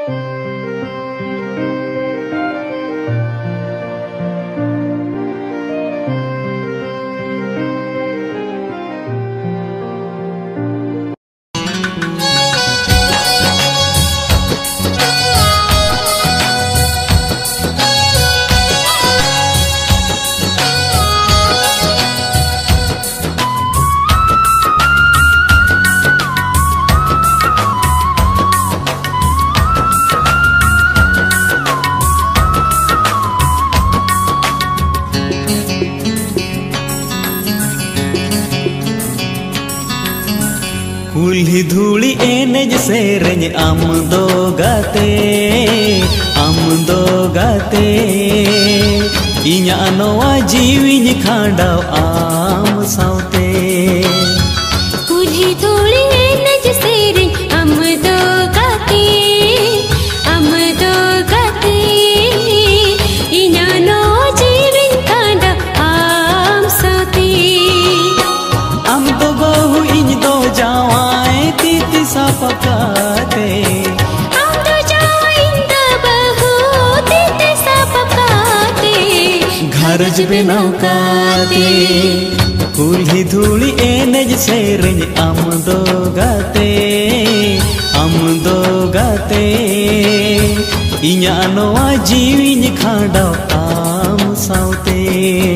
कुल्ही धूली एनेज सेरेñ आम दो गाते इña नोआ जीविñ खांडाव आम सावते कुल्ही धूली एनेज सेरेñ आम दो गाते इña नोआ जीविñ खांडाव आम सावते आम दो बहु इñ दो जावाए तीती सा पकाते आम दो जावाइन दा बहु तीती सा पकाते घरज बेनाव काते कुल्ही धूली एनेज सेरेñ आम दो गाते इña नोआ जीविñ खांडाव आम सावते